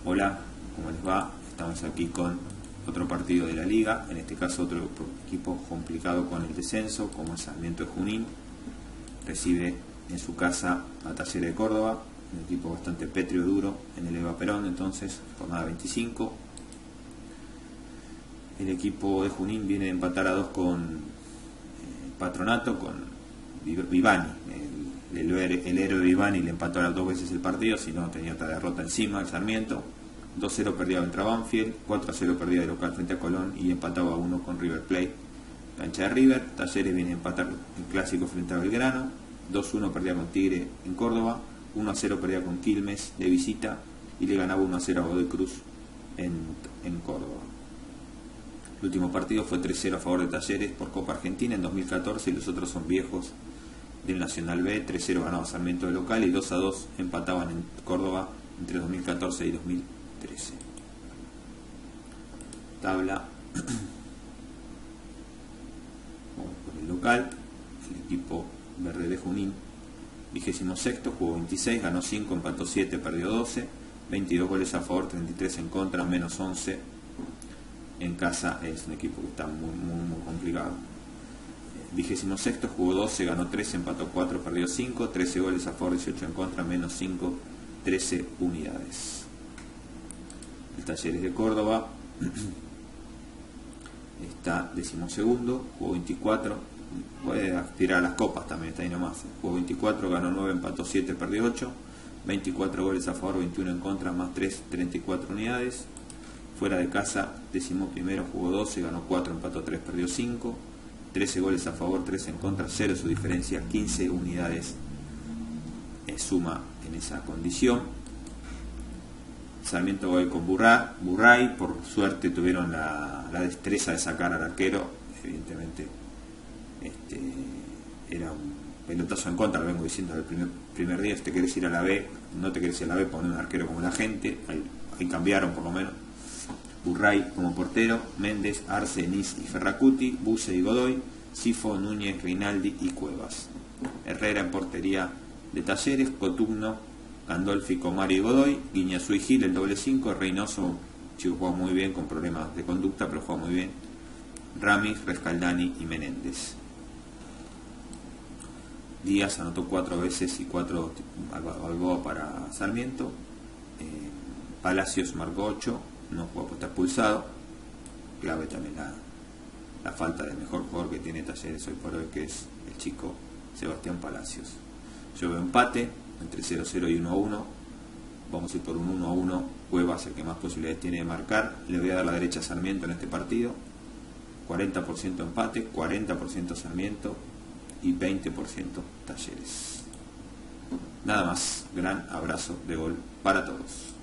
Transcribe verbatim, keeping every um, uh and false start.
Hola, ¿cómo les va? Estamos aquí con otro partido de la liga, en este caso otro equipo complicado con el descenso, como es Sarmiento de Junín. Recibe en su casa a Talleres de Córdoba, un equipo bastante pétreo, duro, en el Eva Perón, entonces, jornada veinticinco. El equipo de Junín viene de empatar a dos con eh, Patronato, con Vivani. El, el, el héroe Vivani le empató a las dos veces el partido, si no tenía otra derrota encima, el Sarmiento. dos cero perdía contra Banfield, cuatro a cero perdía de local frente a Colón y empataba a uno con River Plate. Cancha de River. Talleres viene a empatar el clásico frente a Belgrano, dos uno perdía con Tigre en Córdoba, uno a cero perdía con Quilmes de visita y le ganaba uno a cero a Godoy Cruz en, en Córdoba. El último partido fue tres cero a favor de Talleres por Copa Argentina en dos mil catorce y los otros son viejos del Nacional B. tres cero ganaba Sarmiento de local y dos a dos empataban en Córdoba entre dos mil catorce y dos mil trece. Tabla. Vamos por el local. El equipo verde de Junín, vigésimo sexto, jugó veintiséis, ganó cinco, empató siete, perdió doce, veintidós goles a favor, treinta y tres en contra, menos once. En casa es un equipo que está muy, muy, muy complicado. Vigésimo sexto, jugó doce, ganó trece, empató cuatro, perdió cinco, trece goles a favor, dieciocho en contra, menos cinco, trece unidades. El Talleres de Córdoba está decimosegundo, jugó veinticuatro, puede aspirar a las copas también, está ahí nomás. Jugó veinticuatro, ganó nueve, empató siete, perdió ocho, veinticuatro goles a favor, veintiuno en contra, más tres, treinta y cuatro unidades. Fuera de casa, décimo primero, jugó doce, ganó cuatro, empató tres, perdió cinco, trece goles a favor, tres en contra, cero su diferencia, quince unidades eh, suma en esa condición. Sarmiento hoy con Burra, Burray, por suerte tuvieron la, la destreza de sacar al arquero, evidentemente este, era un pelotazo en contra, lo vengo diciendo desde el primer, primer día. Si te querés ir a la B, no te querés ir a la B, poner un arquero como la gente, ahí, ahí cambiaron por lo menos. Burray como portero, Méndez, Arce, Nis y Ferracuti, Buse y Godoy, Sifo, Núñez, Rinaldi y Cuevas. Herrera en portería de Talleres, Cotugno, Gandolfi, Comari y Godoy, Guiñazú y Gil, el doble cinco, Reynoso, chico, juega muy bien, con problemas de conducta, pero juega muy bien, Ramis, Rescaldani y Menéndez. Díaz anotó cuatro veces y cuatro Balboa para Sarmiento. eh, Palacios marcó ocho, no jugó por estar expulsado. Clave también la, la falta del mejor jugador que tiene Talleres hoy por hoy, que es el chico Sebastián Palacios. Yo veo empate entre cero cero y uno a uno. Vamos a ir por un uno a uno. Cuevas el que más posibilidades tiene de marcar. Le voy a dar la derecha a Sarmiento en este partido. cuarenta por ciento empate, cuarenta por ciento Sarmiento y veinte por ciento Talleres. Nada más. Gran abrazo de gol para todos.